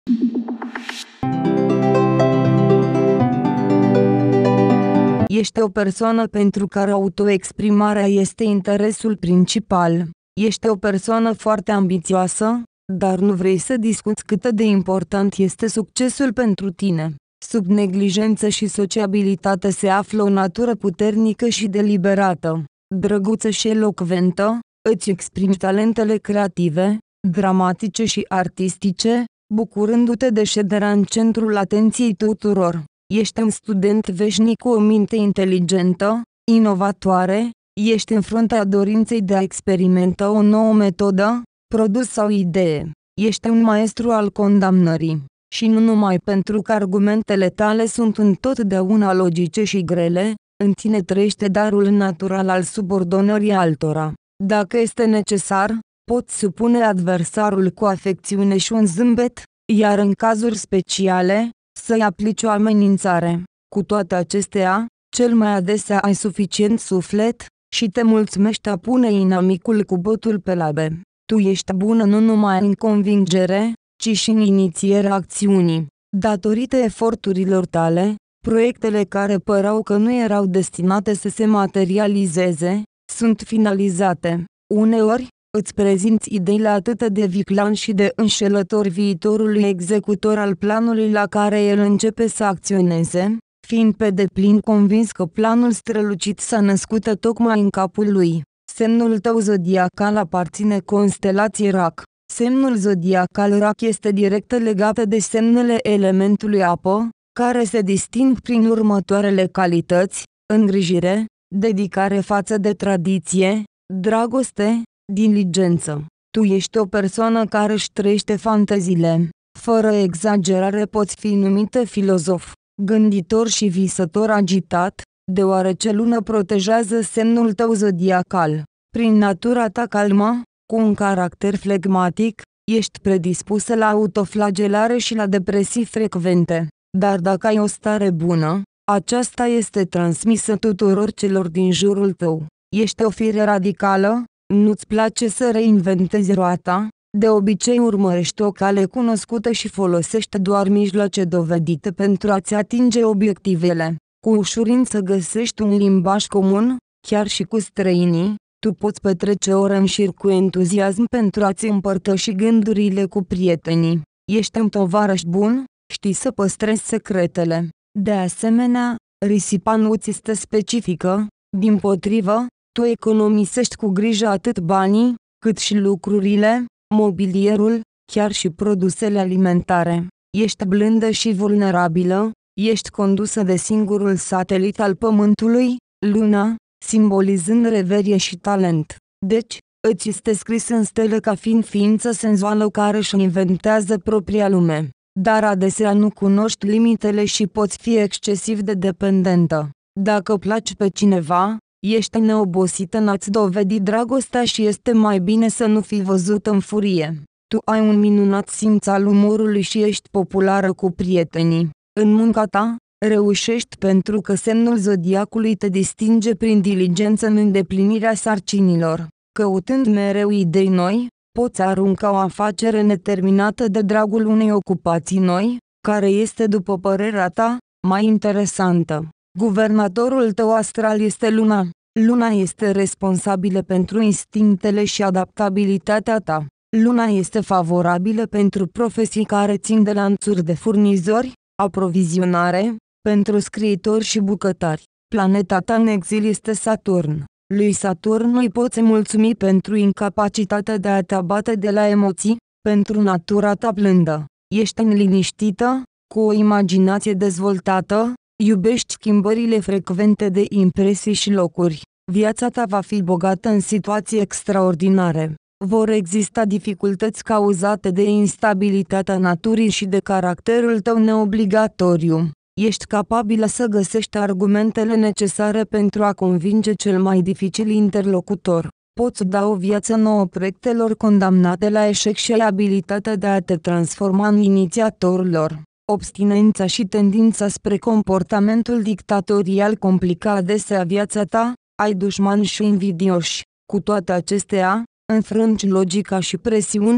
Ești o persoană pentru care autoexprimarea este interesul principal. Ești o persoană foarte ambițioasă, dar nu vrei să discuți cât de important este succesul pentru tine. Sub neglijență și sociabilitate se află o natură puternică și deliberată, drăguță și elocventă, îți exprimi talentele creative, dramatice și artistice, bucurându-te de șederea în centrul atenției tuturor. Ești un student veșnic cu o minte inteligentă, inovatoare, ești în fruntea dorinței de a experimenta o nouă metodă, produs sau idee. Ești un maestru al condamnării. Și nu numai pentru că argumentele tale sunt întotdeauna logice și grele, în tine trăiește darul natural al subordonării altora. Dacă este necesar, poți supune adversarul cu afecțiune și un zâmbet, iar în cazuri speciale, să-i aplici o amenințare. Cu toate acestea, cel mai adesea ai suficient suflet și te mulțumești a pune inamicul cu botul pe labe. Tu ești bună nu numai în convingere, ci și în inițierea acțiunii. Datorită eforturilor tale, proiectele care păreau că nu erau destinate să se materializeze, sunt finalizate. Uneori, îți prezinți ideile atât de viclean și de înșelător viitorului executor al planului la care el începe să acționeze, fiind pe deplin convins că planul strălucit s-a născut tocmai în capul lui. Semnul tău zodiacal aparține constelației Rac. Semnul zodiacal Rac este direct legat de semnele elementului apă, care se disting prin următoarele calități: îngrijire, dedicare față de tradiție, dragoste, diligență. Tu ești o persoană care își trăiește fanteziile. Fără exagerare poți fi numită filozof, gânditor și visător agitat, deoarece Luna protejează semnul tău zodiacal. Prin natura ta calmă, cu un caracter flegmatic, ești predispusă la autoflagelare și la depresii frecvente. Dar dacă ai o stare bună, aceasta este transmisă tuturor celor din jurul tău. Ești o fire radicală, nu-ți place să reinventezi roata, de obicei urmărești o cale cunoscută și folosești doar mijloace dovedite pentru a-ți atinge obiectivele. Cu ușurință găsești un limbaj comun, chiar și cu străinii. Tu poți petrece ore în șir cu entuziasm pentru a-ți împărtăși gândurile cu prietenii. Ești un tovarăș bun, știi să păstrezi secretele. De asemenea, risipa nu ți este specifică, dimpotrivă, tu economisești cu grijă atât banii, cât și lucrurile, mobilierul, chiar și produsele alimentare. Ești blândă și vulnerabilă, ești condusă de singurul satelit al Pământului, Luna, simbolizând reverie și talent. Deci, îți este scris în stele ca fiind ființă senzuală care își inventează propria lume. Dar adesea nu cunoști limitele și poți fi excesiv de dependentă. Dacă placi pe cineva, ești neobosită în a-ți dovedi dragostea și este mai bine să nu fii văzut în furie. Tu ai un minunat simț al umorului și ești populară cu prietenii. În munca ta, reușești pentru că semnul zodiacului te distinge prin diligență în îndeplinirea sarcinilor. Căutând mereu idei noi, poți arunca o afacere neterminată de dragul unei ocupații noi, care este, după părerea ta, mai interesantă. Guvernatorul tău astral este Luna. Luna este responsabilă pentru instinctele și adaptabilitatea ta. Luna este favorabilă pentru profesii care țin de lanțuri de furnizori, aprovizionare, pentru scriitori și bucătari. Planeta ta în exil este Saturn. Lui Saturn îi poți mulțumi pentru incapacitatea de a te abate de la emoții, pentru natura ta blândă. Ești neliniștită, cu o imaginație dezvoltată, iubești schimbările frecvente de impresii și locuri. Viața ta va fi bogată în situații extraordinare. Vor exista dificultăți cauzate de instabilitatea naturii și de caracterul tău neobligatoriu. Ești capabilă să găsești argumentele necesare pentru a convinge cel mai dificil interlocutor. Poți da o viață nouă proiectelor condamnate la eșec și ai abilitatea de a te transforma în inițiatorul lor. Obstinența și tendința spre comportamentul dictatorial complică adesea viața ta, ai dușmani și invidioși. Cu toate acestea, înfrângi logica și presiunea,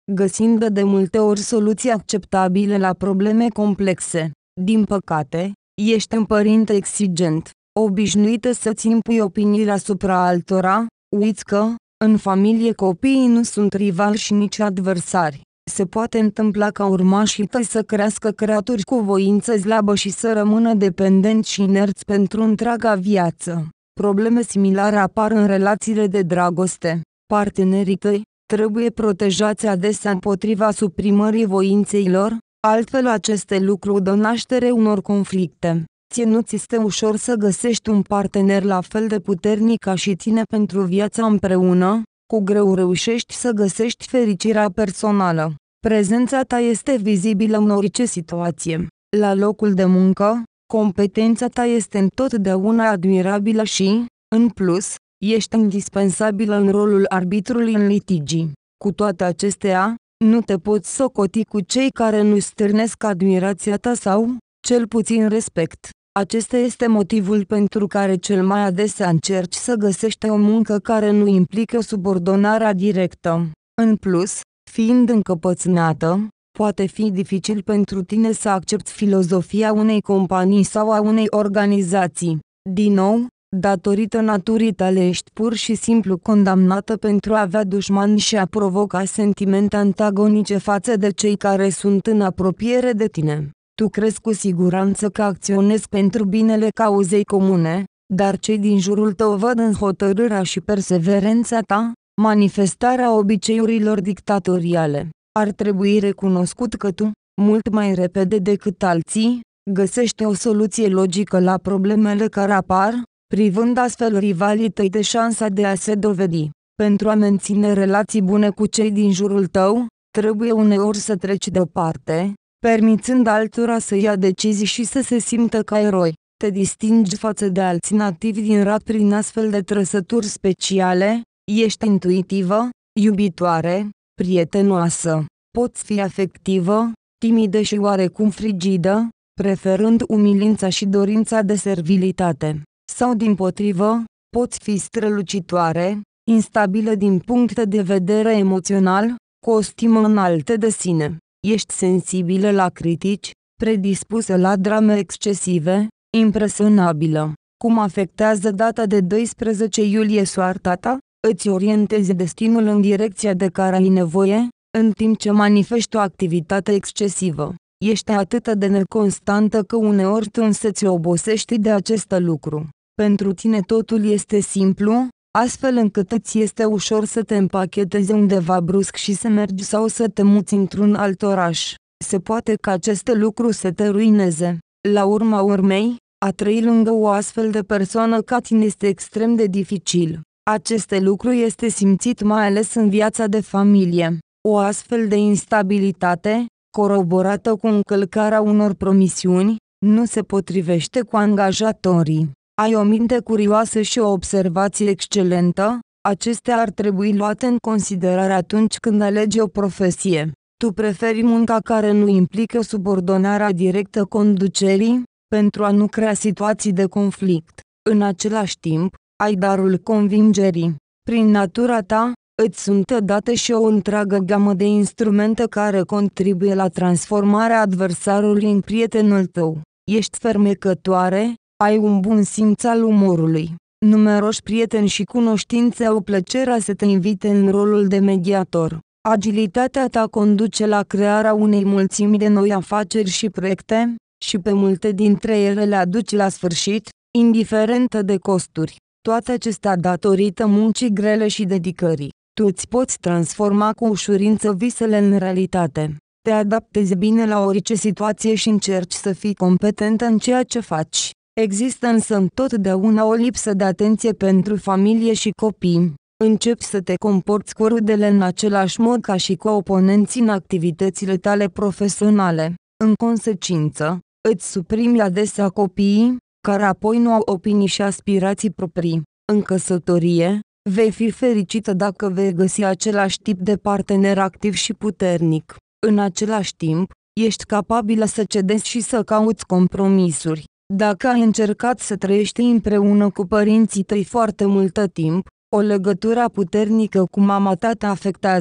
găsind de multe ori soluții acceptabile la probleme complexe. Din păcate, ești un părinte exigent, obișnuită să-ți impui opiniile asupra altora. Uiți că, în familie, copiii nu sunt rivali și nici adversari. Se poate întâmpla ca urmașii tăi să crească creaturi cu voință slabă și să rămână dependenți și inerți pentru întreaga viață. Probleme similare apar în relațiile de dragoste. Partenerii tăi trebuie protejați adesea împotriva suprimării voinței lor, altfel aceste lucruri dă naștere unor conflicte. Ție nu ți este ușor să găsești un partener la fel de puternic ca și tine pentru viața împreună, cu greu reușești să găsești fericirea personală. Prezența ta este vizibilă în orice situație. La locul de muncă, competența ta este întotdeauna admirabilă și, în plus, ești indispensabilă în rolul arbitrului în litigii. Cu toate acestea, nu te poți socoti cu cei care nu stârnesc admirația ta sau, cel puțin, respect. Acesta este motivul pentru care cel mai adesea încerci să găsești o muncă care nu implică subordonarea directă. În plus, fiind încăpățânată, poate fi dificil pentru tine să accepti filozofia unei companii sau a unei organizații. Din nou, datorită naturii tale ești pur și simplu condamnată pentru a avea dușmani și a provoca sentimente antagonice față de cei care sunt în apropiere de tine. Tu crezi cu siguranță că acționezi pentru binele cauzei comune, dar cei din jurul tău văd în hotărârea și perseverența ta manifestarea obiceiurilor dictatoriale. Ar trebui recunoscut că tu, mult mai repede decât alții, găsești o soluție logică la problemele care apar, privând astfel rivalii tăi de șansa de a se dovedi. Pentru a menține relații bune cu cei din jurul tău, trebuie uneori să treci deoparte, permițând altora să ia decizii și să se simtă ca eroi. Te distingi față de alții nativi din rat prin astfel de trăsături speciale, ești intuitivă, iubitoare, prietenoasă, poți fi afectivă, timidă și oarecum frigidă, preferând umilința și dorința de servilitate. Sau dimpotrivă, poți fi strălucitoare, instabilă din punct de vedere emoțional, cu o stimă înaltă de sine. Ești sensibilă la critici, predispusă la drame excesive, impresionabilă. Cum afectează data de 12 iulie soarta ta? Îți orientezi destinul în direcția de care ai nevoie, în timp ce manifesti o activitate excesivă. Ești atât de neconstantă că uneori tu însăți obosești de acest lucru. Pentru tine totul este simplu, astfel încât îți este ușor să te împachetezi undeva brusc și să mergi sau să te muți într-un alt oraș. Se poate ca acest lucru să te ruineze. La urma urmei, a trăi lângă o astfel de persoană ca tine este extrem de dificil. Acest lucru este simțit mai ales în viața de familie. O astfel de instabilitate, coroborată cu încălcarea unor promisiuni, nu se potrivește cu angajatorii. Ai o minte curioasă și o observație excelentă, acestea ar trebui luate în considerare atunci când alegi o profesie. Tu preferi munca care nu implică subordonarea directă conducerii, pentru a nu crea situații de conflict. În același timp, ai darul convingerii. Prin natura ta, îți sunt date și o întreagă gamă de instrumente care contribuie la transformarea adversarului în prietenul tău. Ești fermecătoare, ai un bun simț al umorului. Numeroși prieteni și cunoștințe au plăcerea să te invite în rolul de mediator. Agilitatea ta conduce la crearea unei mulțimi de noi afaceri și proiecte, și pe multe dintre ele le aduci la sfârșit, indiferent de costuri. Toate acestea datorită muncii grele și dedicării. Tu îți poți transforma cu ușurință visele în realitate. Te adaptezi bine la orice situație și încerci să fii competentă în ceea ce faci. Există însă întotdeauna o lipsă de atenție pentru familie și copii. Începi să te comporți cu rudele în același mod ca și cu oponenții în activitățile tale profesionale. În consecință, îți suprimi adesea copiii, care apoi nu au opinii și aspirații proprii. În căsătorie, vei fi fericită dacă vei găsi același tip de partener activ și puternic. În același timp, ești capabilă să cedezi și să cauți compromisuri. Dacă ai încercat să trăiești împreună cu părinții tăi foarte multă timp, o legătură puternică cu mama ta te afectează.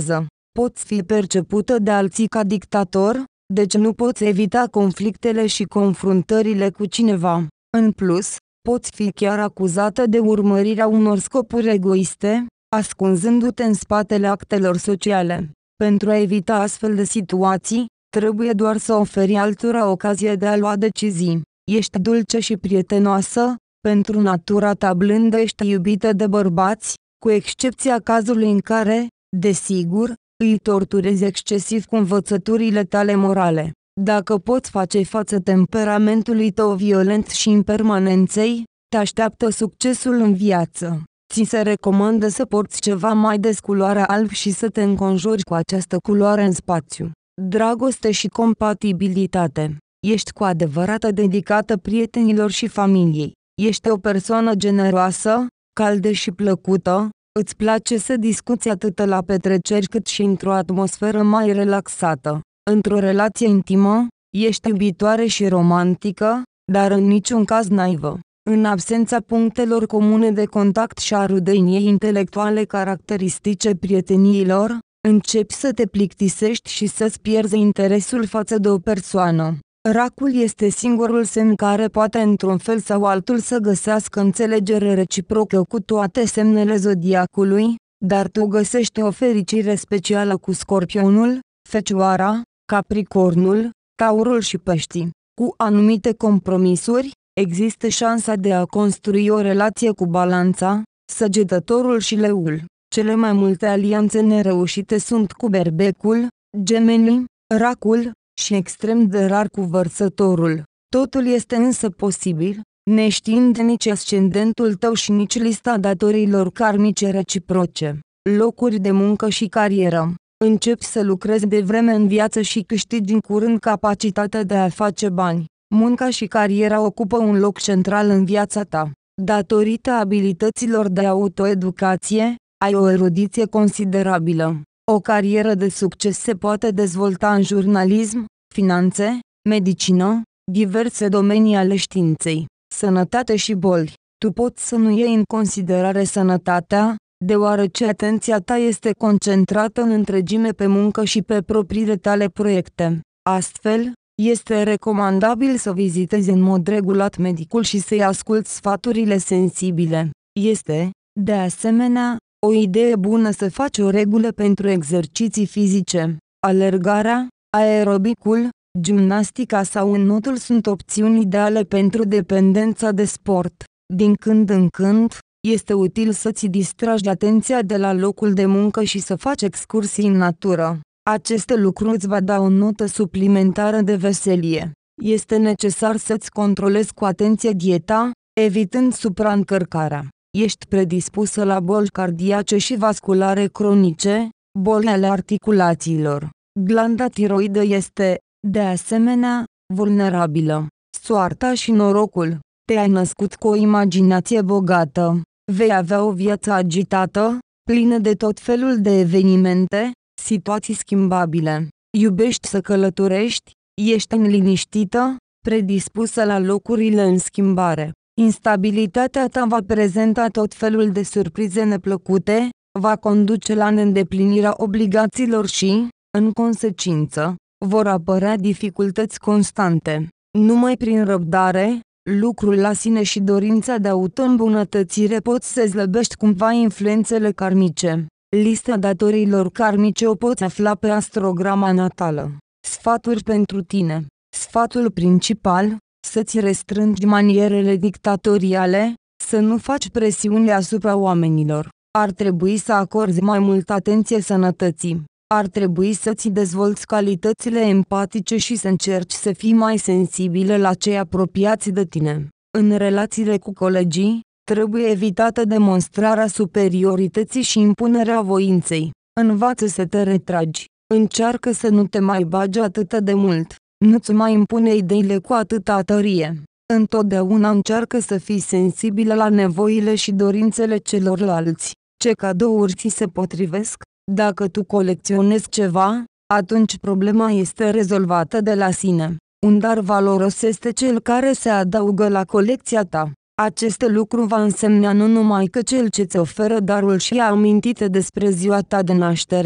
Poți fi percepută de alții ca dictator, deci nu poți evita conflictele și confruntările cu cineva. În plus, poți fi chiar acuzată de urmărirea unor scopuri egoiste, ascunzându-te în spatele actelor sociale. Pentru a evita astfel de situații, trebuie doar să oferi altora ocazia de a lua decizii. Ești dulce și prietenoasă, pentru natura ta blândă ești iubită de bărbați, cu excepția cazului în care, desigur, îi torturezi excesiv cu învățăturile tale morale. Dacă poți face față temperamentului tău violent și impermanenței, te așteaptă succesul în viață. Ți se recomandă să porți ceva mai des culoarea alb și să te înconjuri cu această culoare în spațiu. Dragoste și compatibilitate. Ești cu adevărat dedicată prietenilor și familiei. Ești o persoană generoasă, caldă și plăcută, îți place să discuți atât la petreceri cât și într-o atmosferă mai relaxată. Într-o relație intimă, ești iubitoare și romantică, dar în niciun caz naivă. În absența punctelor comune de contact și a rudeniei intelectuale caracteristice prieteniilor, începi să te plictisești și să-ți pierzi interesul față de o persoană. Racul este singurul semn care poate într-un fel sau altul să găsească înțelegere reciprocă cu toate semnele zodiacului, dar tu găsești o fericire specială cu Scorpionul, Fecioara, Capricornul, Taurul și Peștii. Cu anumite compromisuri, există șansa de a construi o relație cu Balanța, Săgetătorul și Leul. Cele mai multe alianțe nereușite sunt cu Berbecul, Gemenii, Racul și extrem de rar cu Vărsătorul. Totul este însă posibil, neștiind nici ascendentul tău și nici lista datoriilor karmice reciproce. Locuri de muncă și carieră. Începi să lucrezi de vreme în viață și câștigi în curând capacitatea de a face bani. Munca și cariera ocupă un loc central în viața ta. Datorită abilităților de autoeducație, ai o erudiție considerabilă. O carieră de succes se poate dezvolta în jurnalism, finanțe, medicină, diverse domenii ale științei, sănătate și boli. Tu poți să nu iei în considerare sănătatea, deoarece atenția ta este concentrată în întregime pe muncă și pe propriile tale proiecte. Astfel, este recomandabil să vizitezi în mod regulat medicul și să-i asculți sfaturile sensibile. Este, de asemenea, o idee bună să faci o regulă pentru exerciții fizice. Alergarea, aerobicul, gimnastica sau înnotul sunt opțiuni ideale pentru dependența de sport. Din când în când, este util să-ți distragi atenția de la locul de muncă și să faci excursii în natură. Acest lucru îți va da o notă suplimentară de veselie. Este necesar să-ți controlezi cu atenție dieta, evitând supraîncărcarea. Ești predispusă la boli cardiace și vasculare cronice, boli ale articulațiilor. Glanda tiroidă este, de asemenea, vulnerabilă. Soarta și norocul. Te-ai născut cu o imaginație bogată. Vei avea o viață agitată, plină de tot felul de evenimente, situații schimbabile. Iubești să călătorești, ești neliniștită, predispusă la locurile în schimbare. Instabilitatea ta va prezenta tot felul de surprize neplăcute, va conduce la neîndeplinirea obligațiilor și, în consecință, vor apărea dificultăți constante. Numai prin răbdare, lucrul la sine și dorința de auto-îmbunătățire poți să slăbești cumva influențele karmice. Lista datoriilor karmice o poți afla pe astrograma natală. Sfaturi pentru tine. Sfatul principal: să-ți restrângi manierele dictatoriale, să nu faci presiune asupra oamenilor. Ar trebui să acorzi mai multă atenție sănătății. Ar trebui să-ți dezvolți calitățile empatice și să încerci să fii mai sensibilă la cei apropiați de tine. În relațiile cu colegii, trebuie evitată demonstrarea superiorității și impunerea voinței. Învață să te retragi. Încearcă să nu te mai bagi atât de mult. Nu-ți mai impune ideile cu atâta tărie. Întotdeauna încearcă să fii sensibilă la nevoile și dorințele celorlalți. Ce cadouri ți se potrivesc? Dacă tu colecționezi ceva, atunci problema este rezolvată de la sine. Un dar valoros este cel care se adaugă la colecția ta. Acest lucru va însemna nu numai că cel ce ți oferă darul și-a amintit despre ziua ta de naștere,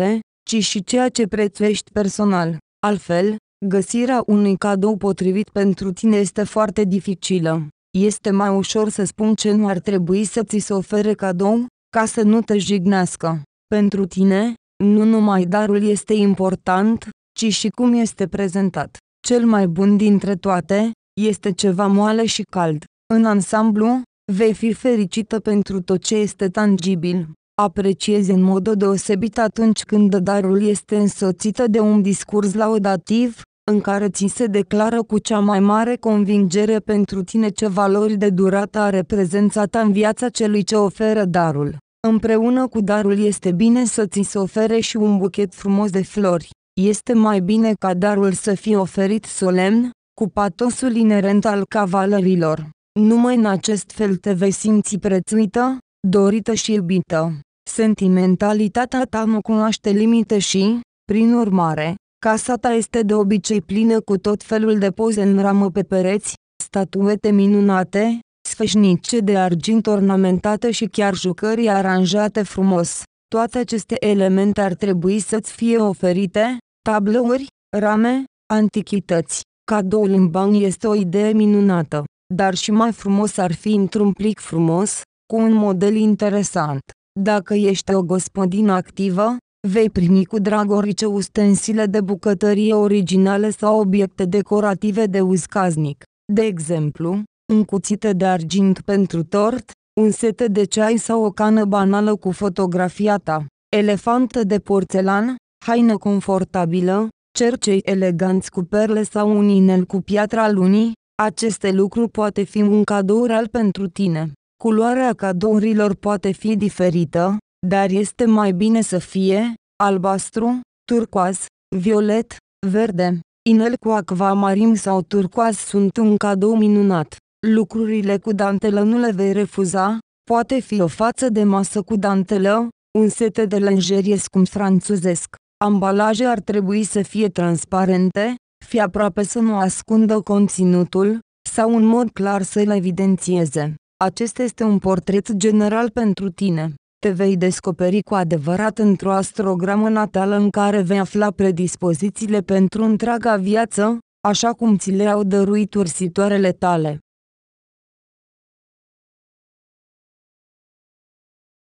ci și ceea ce prețuiești personal. Altfel, găsirea unui cadou potrivit pentru tine este foarte dificilă. Este mai ușor să spun ce nu ar trebui să ți se ofere cadou, ca să nu te jignească. Pentru tine, nu numai darul este important, ci și cum este prezentat. Cel mai bun dintre toate, este ceva moale și cald. În ansamblu, vei fi fericită pentru tot ce este tangibil. Apreciezi în mod deosebit atunci când darul este însoțită de un discurs laudativ, în care ți se declară cu cea mai mare convingere pentru tine ce valori de durată are prezența ta în viața celui ce oferă darul. Împreună cu darul este bine să ți se ofere și un buchet frumos de flori. Este mai bine ca darul să fie oferit solemn, cu patosul inerent al cavalerilor. Numai în acest fel te vei simți prețuită, dorită și iubită. Sentimentalitatea ta nu cunoaște limite și, prin urmare, casa ta este de obicei plină cu tot felul de poze în ramă pe pereți, statuete minunate, sfeșnice de argint ornamentate și chiar jucării aranjate frumos. Toate aceste elemente ar trebui să-ți fie oferite, tablouri, rame, antichități. Cadoul în bani este o idee minunată, dar și mai frumos ar fi într-un plic frumos, cu un model interesant. Dacă ești o gospodină activă, vei primi cu drag orice ustensile de bucătărie originale sau obiecte decorative de uz casnic. De exemplu, un cuțit de argint pentru tort, un set de ceai sau o cană banală cu fotografia ta, elefant de porțelan, haină confortabilă, cercei eleganți cu perle sau un inel cu piatra lunii. Aceste lucruri poate fi un cadou real pentru tine. Culoarea cadourilor poate fi diferită, dar este mai bine să fie albastru, turcoaz, violet, verde. Inel cu acvamarin sau turcoaz sunt un cadou minunat. Lucrurile cu dantelă nu le vei refuza, poate fi o față de masă cu dantelă, un set de lenjerie scump franțuzesc. Ambalaje ar trebui să fie transparente, fie aproape să nu ascundă conținutul, sau în mod clar să-l evidențieze. Acesta este un portret general pentru tine. Te vei descoperi cu adevărat într-o astrogramă natală în care vei afla predispozițiile pentru întreaga viață, așa cum ți le-au dăruit ursitoarele tale.